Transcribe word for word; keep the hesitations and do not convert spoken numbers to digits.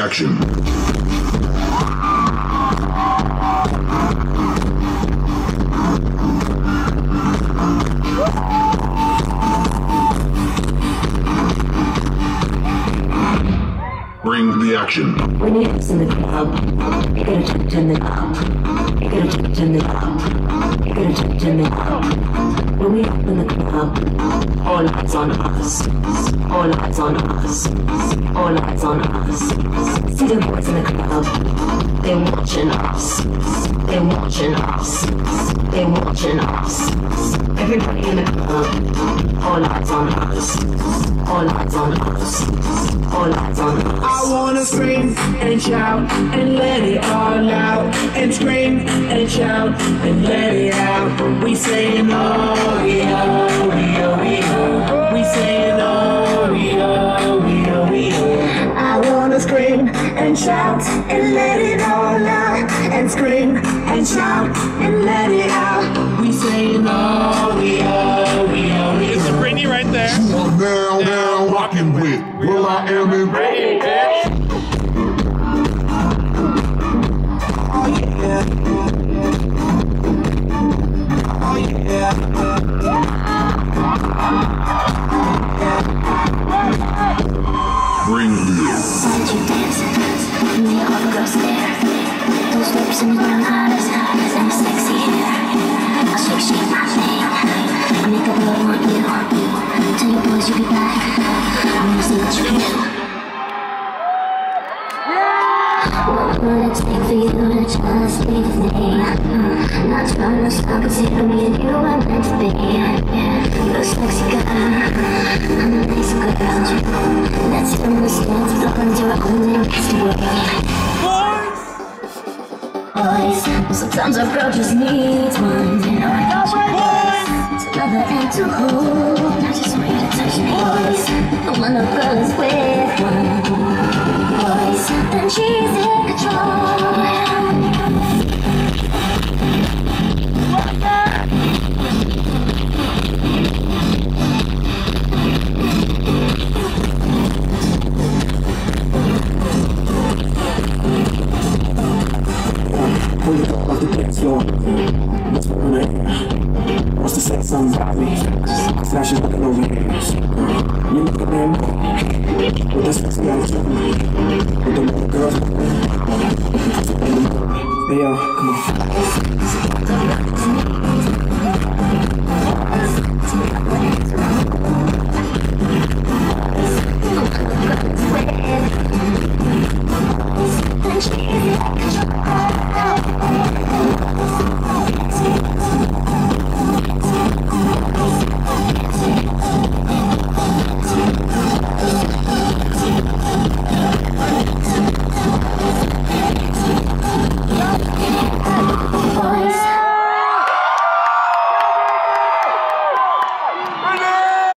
action. Bring the action. When you're in the club, you gotta turn it up. You gotta turn it up. You gotta turn it up. When we up in the club, all eyes on us. All eyes on us. All eyes on us. See the boys in the club, they're watching us. They're watching us. They're watching us. Everybody in the club, all eyes on us. All eyes on us. All eyes on us. I wanna scream and shout and let it all out. And scream and shout and let it out. We saying oh, we oh, we oh, we oh. We saying oh, we oh, we oh, we oh. I wanna scream and shout and let it all out. And scream and shout and let it out. We saying oh, we oh, we oh, we oh. It's Brittany right there. You are now, now rocking with Will I Am in Brittany, bitch. Oh yeah. Oh yeah. Bring the Why did you dance? And the other girls stare. Those lips and brown eyes and the sexy hair. I'll shake, shake my thing. I'll make a love on you. Tell your boys you be back. I wanna see what you can do. What will it take for you to just be with me? Not trying to stop, consider me and you are meant to be. You're a sexy girl, I'm a nice girl. Let's understand to look under our own and cast away. Boys, sometimes a girl just needs one. Boys, to love her and to hold, not just for you to touch me. Boys, and when a girl is with one, boys, then she's in control. When you go off the dance floor, let's put on it. Wants to say something about me. Flashes looking over here. You look at them with this sexy attitude. With the little girls. Hey yo, come on.